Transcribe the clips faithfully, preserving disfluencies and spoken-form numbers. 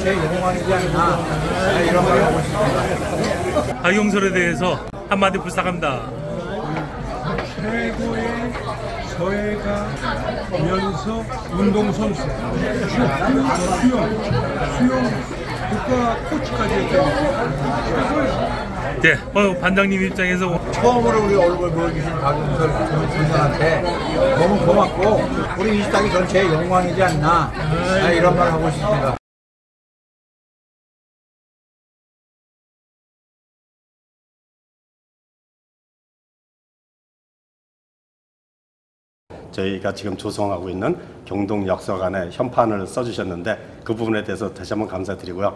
전체의 영광이지 않나 이런 걸 하고 싶습니다. 박용설에 대해서 한마디 부탁합니다. 최고의 서예가, 연서, 운동선수, 슈팅, 수영, 수영 국가 코치까지 했다니까 최고예요. 네, 어, 반장님 입장에서 처음으로 우리 얼굴 보여주신 박용설 선생한테 너무 고맙고 우리 이시타기 전체의 영광이지 않나 이런 말 하고 싶습니다. 저희가 지금 조성하고 있는 경동역사관에 현판을 써주셨는데 그 부분에 대해서 다시 한번 감사드리고요.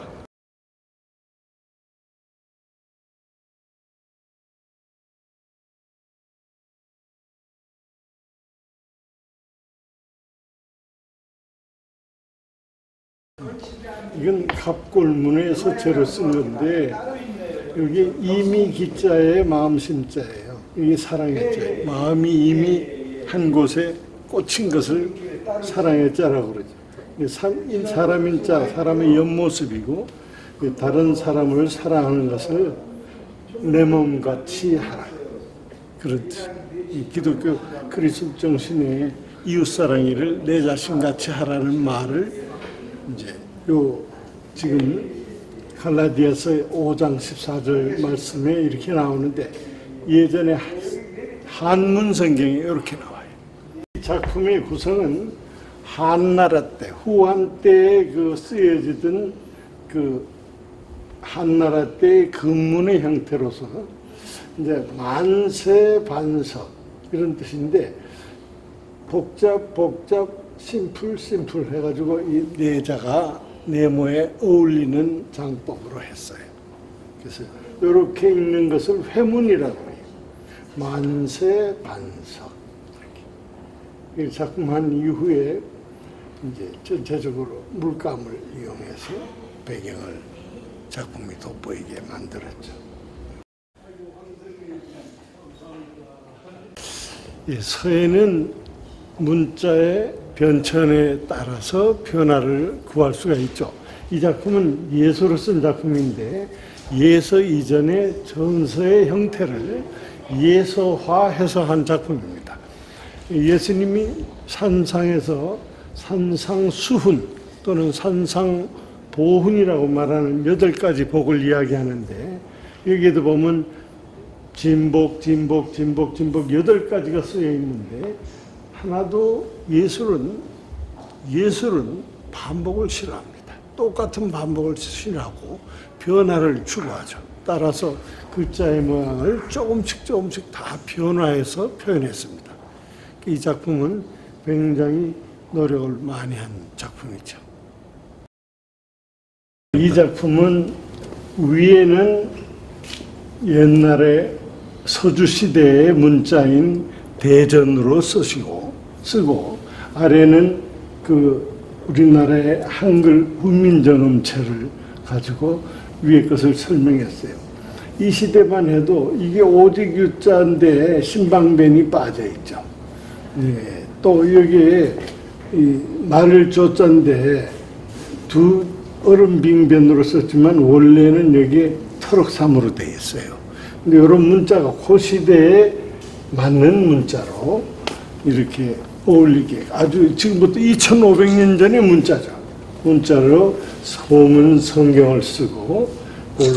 이건 갑골문의 서체로 쓴 건데 여기 이미 기자의 마음 심자예요. 이게 사랑의 자예요. 마음이 이미 한 곳에 꽂힌 것을 사랑의 자라고 그러죠. 사람인 자, 사람의 옆모습이고 다른 사람을 사랑하는 것을 내 몸같이 하라. 그렇듯 이 기독교 그리스도 정신의 이웃사랑이를 내 자신같이 하라는 말을 이제 요 지금 갈라디아서 오 장 십사 절 말씀에 이렇게 나오는데 예전에 한문 성경에 이렇게 나와요. 이 작품의 구성은 한나라 때, 후한 때에 그 쓰여지던 그 한나라 때의 금문의 형태로서 이제 만세 반석 이런 뜻인데 복잡 복잡 심플 심플 해가지고 이 내자가 네모에 어울리는 장법으로 했어요. 그래서 이렇게 읽는 것을 회문이라고 해요. 만세 반석. 이렇게 작품한 이후에 이제 전체적으로 물감을 이용해서 배경을 작품이 돋보이게 만들었죠. 예, 서예는 문자의 변천에 따라서 변화를 구할 수가 있죠. 이 작품은 예서로 쓴 작품인데 예서 이전의 전서의 형태를 예서화해서 한 작품입니다. 예수님이 산상에서 산상수훈 또는 산상보훈이라고 말하는 여덟 가지 복을 이야기하는데 여기에도 보면 진복, 진복, 진복, 진복 여덟 가지가 쓰여 있는데 하나도 예술은 예술은 반복을 싫어합니다. 똑같은 반복을 싫어하고 변화를 추구하죠. 따라서 글자의 모양을 조금씩 조금씩 다 변화해서 표현했습니다. 이 작품은 굉장히 노력을 많이 한 작품이죠. 이 작품은 위에는 옛날에 서주시대의 문자인 대전으로 쓰시고 쓰고 아래는 그 우리나라의 한글 훈민정음체를 가지고 위에 것을 설명했어요. 이 시대만 해도 이게 오직 유자인데 신방변이 빠져 있죠. 예, 또 여기에 이 말을 조자인데 두 얼음빙변으로 썼지만 원래는 여기에 터럭삼으로 되어 있어요. 근데 이런 문자가 그 시대에 맞는 문자로 이렇게 어울리게 아주 지금부터 이천오백 년 전의 문자죠. 문자로 소문 성경을 쓰고 올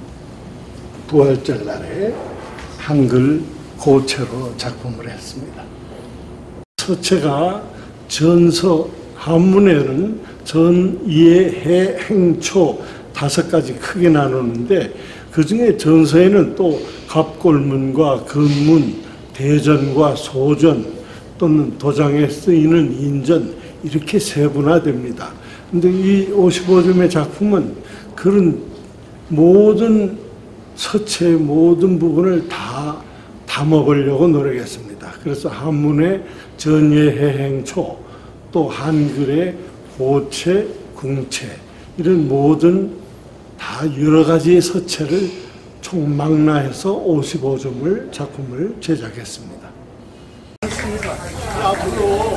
부활절 날에 한글 고체로 작품을 했습니다. 서체가 전서 한문에는 전, 예, 해, 행, 초 다섯 가지 크게 나누는데 그 중에 전서에는 또 갑골문과 근문, 대전과 소전 또는 도장에 쓰이는 인전 이렇게 세분화됩니다. 근데 이 오십오 점의 작품은 그런 모든 서체의 모든 부분을 다 담아보려고 노력했습니다. 그래서 한문의 전예해행초, 또 한글의 호체, 궁체 이런 모든 다 여러 가지의 서체를 총망라해서 오십오 점을 작품을 제작했습니다. 앞으로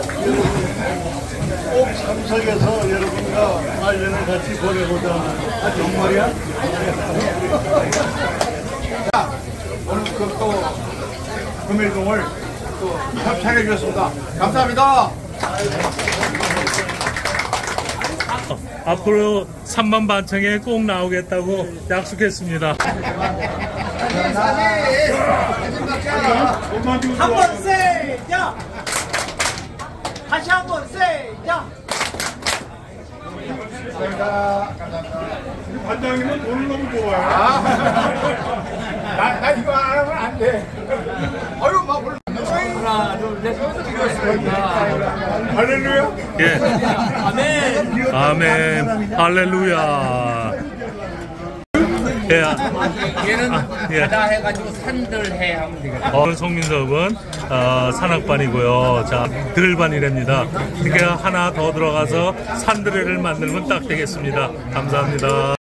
꼭 참석해서 여러분과 말년을 같이 보내보자. 아, 정말이야? 자, 오늘 그또 금일동을 또 협찬해 주셨습니다. 감사합니다. 앞으로 삼만 반청에 꼭 나오겠다고 약속했습니다. 한번 세자. 다시 한번 세자. 반장님은 돈을 너무 좋아해요. 나, 나 이거 안 하면 안 돼. 어휴, 막 올라. 하나, 둘, 셋, 찍었습니다. 할렐루야. 예. 아멘. 할렐루야. 예. 얘는 아, 예. 바다 해가지고 산들 해 하면 되겠다. 어, 송민섭은 어, 산악반이고요. 자, 들반이랍니다. 그러니까 하나 더 들어가서 산드레를 만들면 딱 되겠습니다. 감사합니다.